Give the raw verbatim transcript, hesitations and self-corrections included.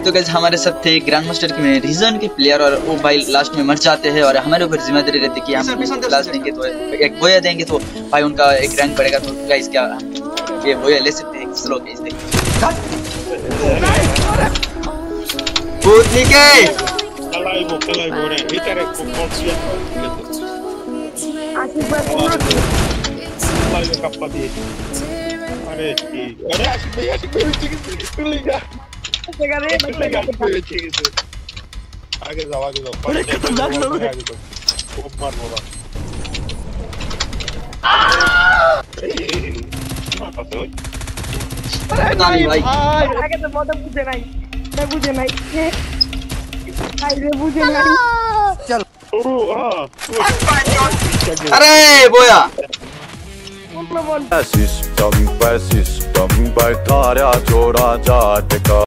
तो गाइस हमारे साथ थे ग्रैंड मास्टर के रीजन के प्लेयर और वो भाई लास्ट में मर जाते हैं और हमारे ऊपर जिम्मेदारी रहती है कि हम लास्ट देंगे तो एक बोया देंगे तो भाई उनका एक रैंक बढ़ेगा। तो गाइस क्या ये बोया ले सकते हैं स्लो गाइस देखिए कूदने के Kalaibo, kalaibo रे इतरे को कौन-सी आशिक भाई kalaibo kappa दिए अरे अरे आशिक भाई आशिक भाई चिकित्सा तू ले जा जगह रे आगे जाओ आगे जाओ अरे खतरनाक लोग हैं खूब मार बोला अरे नहीं भाई आगे तो बहुत बुझे नहीं मैं बुझे नहीं भाई रे बुझे नहीं चल ओ हां अरे बोया System by system by tarja चोरा जाट का